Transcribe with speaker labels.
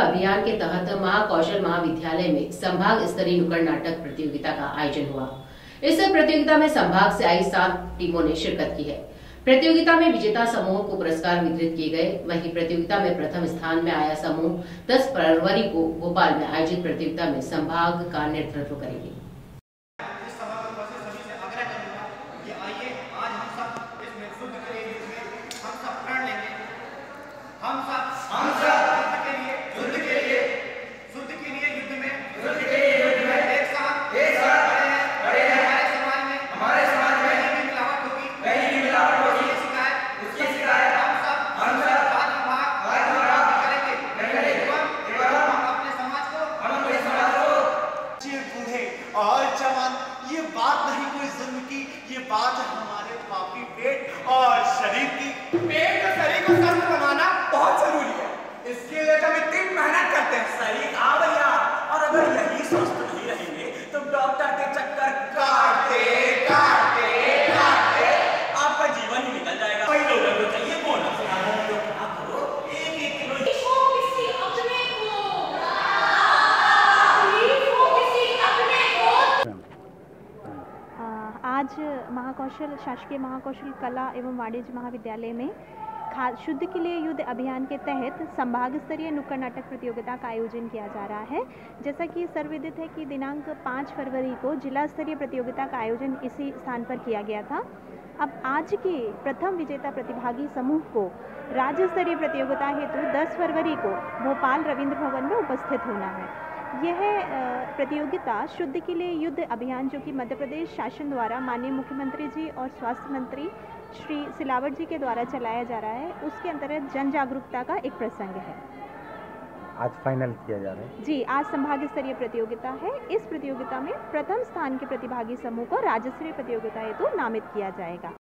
Speaker 1: अभियान के तहत महाकौशल महाविद्यालय में संभाग स्तरीय नुक्कड़ नाटक प्रतियोगिता का आयोजन हुआ। इस प्रतियोगिता में संभाग से आई 7 टीमों ने शिरकत की है। प्रतियोगिता में विजेता समूहों को पुरस्कार वितरित किए गए। वहीं प्रतियोगिता में प्रथम स्थान में आया समूह 10 फरवरी को भोपाल में आयोजित प्रतियोगिता में संभाग का नेतृत्व करेगी।
Speaker 2: और जवान, ये बात नहीं कोई जुल्म की, ये बात है हमारे पापी पेट और शरीर की।
Speaker 3: पेट और शरीर को स्वस्थ बनाना बहुत जरूरी है। इसके लिए हम इतनी मेहनत करते हैं। सही कहा भैया। और अगर यही स्वस्थ नहीं रहेंगे तो डॉक्टर के चक्कर काटते काटते काटते आपका जीवन ही निकल जाएगा। कई लोगों को चाहिए बोनस।
Speaker 4: आज महाकौशल शासकीय महाकौशल कला एवं वाणिज्य महाविद्यालय में शुद्ध के लिए युद्ध अभियान के तहत संभाग स्तरीय नुक्कड़ नाटक प्रतियोगिता का आयोजन किया जा रहा है। जैसा कि सर्वविदित है कि दिनांक 5 फरवरी को जिला स्तरीय प्रतियोगिता का आयोजन इसी स्थान पर किया गया था। अब आज के प्रथम विजेता प्रतिभागी समूह को राज्य स्तरीय प्रतियोगिता हेतु 10 फरवरी को भोपाल रविंद्र भवन में उपस्थित होना है। यह प्रतियोगिता शुद्ध के लिए युद्ध अभियान जो कि मध्य प्रदेश शासन द्वारा माननीय मुख्यमंत्री जी और स्वास्थ्य मंत्री श्री सिलावट जी के द्वारा चलाया जा रहा है, उसके अंतर्गत जन जागरूकता का एक प्रसंग है।
Speaker 5: आज फाइनल किया जा रहा है।
Speaker 4: जी, आज संभाग स्तरीय प्रतियोगिता है। इस प्रतियोगिता में प्रथम स्थान के प्रतिभागी समूह को राज्य स्तरीय प्रतियोगिता हेतु नामित किया जाएगा।